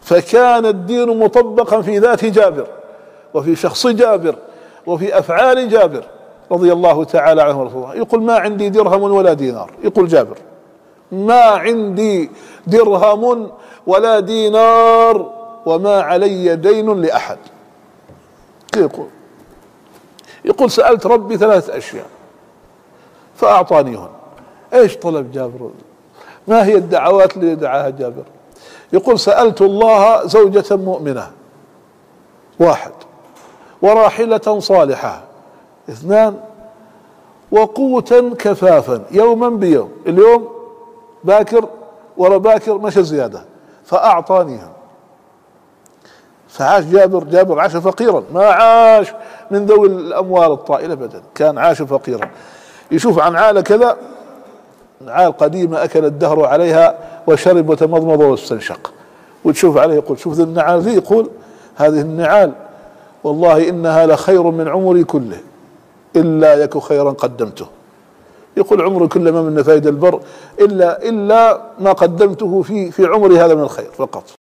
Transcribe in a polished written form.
فكان الدين مطبقا في ذات جابر وفي شخص جابر وفي أفعال جابر رضي الله تعالى عنه ورضوانه. يقول: ما عندي درهم ولا دينار، يقول جابر: ما عندي درهم ولا دينار وما علي دين لأحد. يقول: سألت ربي 3 أشياء فأعطانيهن. ايش طلب جابر؟ ما هي الدعوات اللي دعاها جابر؟ يقول: سألت الله زوجة مؤمنة 1، وراحلة صالحة 2، وقوتا كفافا يوما بيوم، اليوم باكر ورا باكر مشى زيادة، فأعطانيها. فعاش جابر عاش فقيرا، ما عاش من ذوي الأموال الطائلة أبدا، كان عاش فقيرا. يشوف عن عالة كذا، عال قديمة أكل الدهر عليها وشرب وتمضمض واستنشق، وتشوف عليه يقول: شوف ذي النعال ذي، يقول: هذه النعال والله إنها لخير من عمري كله إلا يك خيرا قدمته. يقول: عمري كله ما من فايدة البر إلا ما قدمته في عمري هذا من الخير فقط.